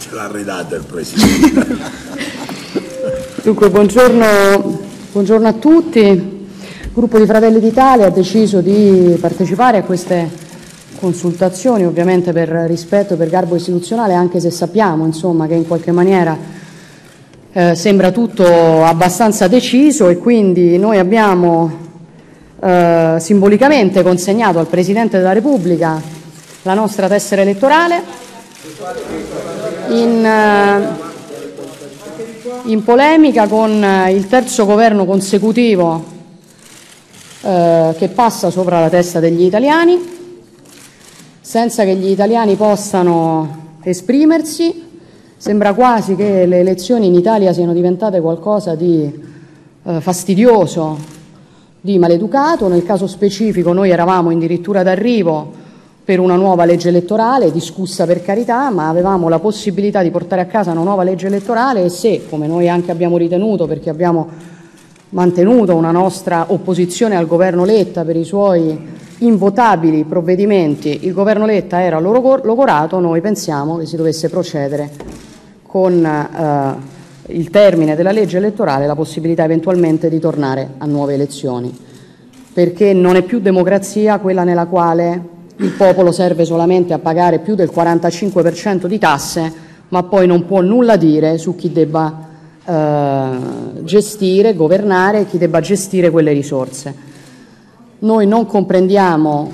Ce l'ha ridata il Presidente. Dunque, buongiorno a tutti. Il gruppo di Fratelli d'Italia ha deciso di partecipare a queste consultazioni, ovviamente per rispetto e per garbo istituzionale, anche se sappiamo, insomma, che in qualche maniera sembra tutto abbastanza deciso, e quindi noi abbiamo simbolicamente consegnato al Presidente della Repubblica la nostra tessera elettorale in polemica con il terzo governo consecutivo che passa sopra la testa degli italiani, senza che gli italiani possano esprimersi. Sembra quasi che le elezioni in Italia siano diventate qualcosa di fastidioso, di maleducato. Nel caso specifico noi eravamo addirittura d'arrivo per una nuova legge elettorale, discussa per carità, ma avevamo la possibilità di portare a casa una nuova legge elettorale, e se, come noi anche abbiamo ritenuto, perché abbiamo mantenuto una nostra opposizione al governo Letta per i suoi invotabili provvedimenti, il governo Letta era logorato, noi pensiamo che si dovesse procedere con il termine della legge elettorale, la possibilità eventualmente di tornare a nuove elezioni, perché non è più democrazia quella nella quale il popolo serve solamente a pagare più del 45% di tasse, ma poi non può nulla dire su chi debba gestire, governare, chi debba gestire quelle risorse. Noi non comprendiamo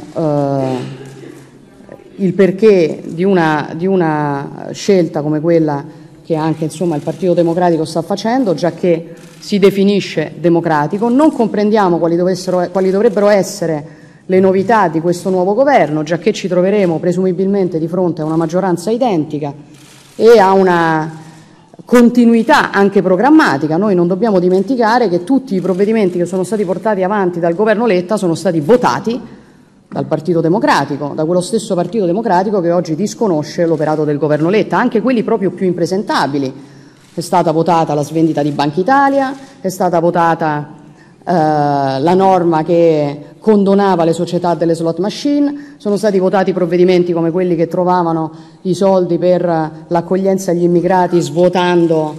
il perché di una scelta come quella che anche, insomma, il Partito Democratico sta facendo, già che si definisce democratico. Non comprendiamo quali dovrebbero essere le novità di questo nuovo governo, già che ci troveremo presumibilmente di fronte a una maggioranza identica e a una continuità anche programmatica. Noi non dobbiamo dimenticare che tutti i provvedimenti che sono stati portati avanti dal governo Letta sono stati votati dal Partito Democratico, da quello stesso Partito Democratico che oggi disconosce l'operato del governo Letta, anche quelli proprio più impresentabili. È stata votata la svendita di Banca Italia, è stata votata la norma che condonava le società delle slot machine, sono stati votati provvedimenti come quelli che trovavano i soldi per l'accoglienza agli immigrati svuotando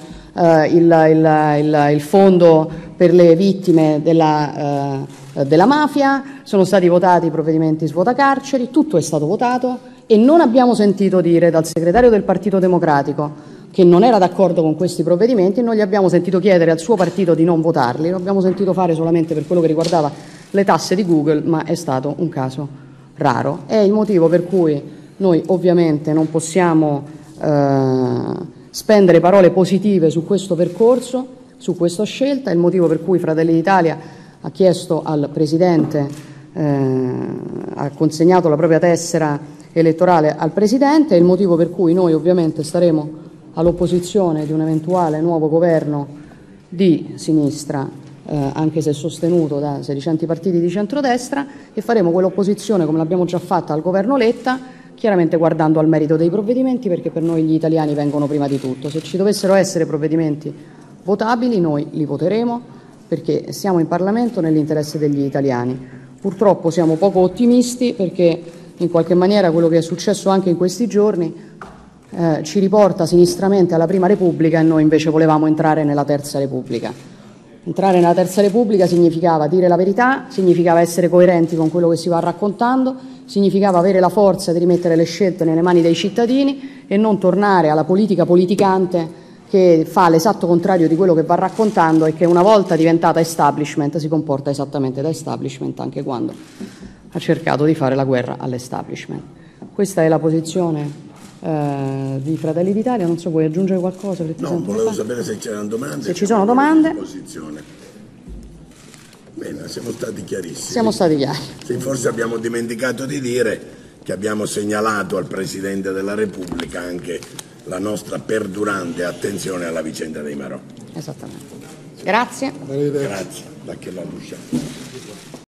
il fondo per le vittime della mafia, sono stati votati provvedimenti svuotacarceri. Tutto è stato votato e non abbiamo sentito dire dal segretario del Partito Democratico che non era d'accordo con questi provvedimenti, non gli abbiamo sentito chiedere al suo partito di non votarli, lo abbiamo sentito fare solamente per quello che riguardava le tasse di Google, ma è stato un caso raro. È il motivo per cui noi ovviamente non possiamo spendere parole positive su questo percorso, su questa scelta. È il motivo per cui Fratelli d'Italia ha chiesto al Presidente, ha consegnato la propria tessera elettorale al Presidente. È il motivo per cui noi ovviamente staremo all'opposizione di un eventuale nuovo governo di sinistra, anche se sostenuto da sedicenti partiti di centrodestra, e faremo quell'opposizione come l'abbiamo già fatta al governo Letta, chiaramente guardando al merito dei provvedimenti, perché per noi gli italiani vengono prima di tutto. Se ci dovessero essere provvedimenti votabili noi li voteremo, perché siamo in Parlamento nell'interesse degli italiani. Purtroppo siamo poco ottimisti, perché in qualche maniera quello che è successo anche in questi giorni ci riporta sinistramente alla Prima Repubblica, e noi invece volevamo entrare nella Terza Repubblica. Entrare nella Terza Repubblica significava dire la verità, significava essere coerenti con quello che si va raccontando, significava avere la forza di rimettere le scelte nelle mani dei cittadini e non tornare alla politica politicante che fa l'esatto contrario di quello che va raccontando e che, una volta diventata establishment, si comporta esattamente da establishment anche quando ha cercato di fare la guerra all'establishment. Questa è la posizione di Fratelli d'Italia. Non so, vuoi aggiungere qualcosa? No, volevo sapere se c'erano domande. Se ci sono domande. Bene, siamo stati chiarissimi. Siamo stati chiari. Sì, forse abbiamo dimenticato di dire che abbiamo segnalato al Presidente della Repubblica anche la nostra perdurante attenzione alla vicenda dei Marò. Esattamente. Grazie. Grazie. Da che la luce.